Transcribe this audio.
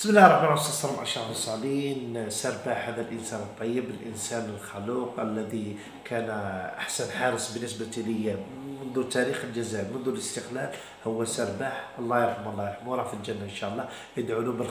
بسم الله الرحمن الرحيم، والصلاة والسلام على أشرف المرسلين. سرباح هذا الإنسان الطيب، الإنسان الخلوق الذي كان أحسن حارس بالنسبة لي منذ تاريخ الجزائر، منذ الاستقلال. هو سرباح، الله يرحمه الله يرحمه، راح في الجنة إن شاء الله. ادعوا له